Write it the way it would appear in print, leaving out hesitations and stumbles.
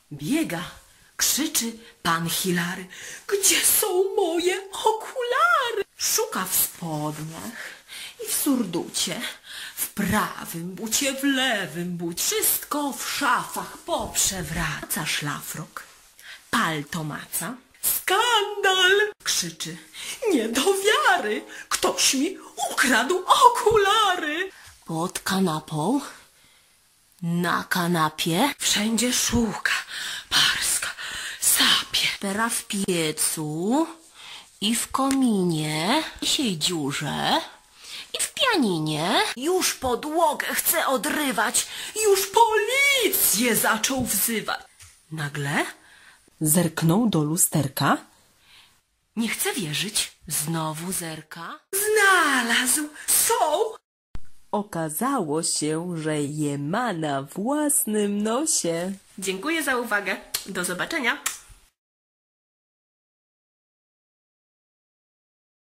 Biega, krzyczy pan Hilary. Gdzie są moje okulary? Szuka w spodniach i w surducie, w prawym bucie, w lewym bucie. Wszystko w szafach poprzewraca. Szlafrok, palto maca. Skandal! Krzyczy. Nie do wiary! Ktoś mi ukradł okulary! Pod kanapą, na kanapie, wszędzie szuka, parska, sapie. Pera w piecu i w kominie, i się dziurze, i w pianinie. Już podłogę chce odrywać, już policję zaczął wzywać. Nagle zerknął do lusterka. Nie chce wierzyć. Znowu zerka. Znalazł! Są! Okazało się, że je ma na własnym nosie. Dziękuję za uwagę. Do zobaczenia.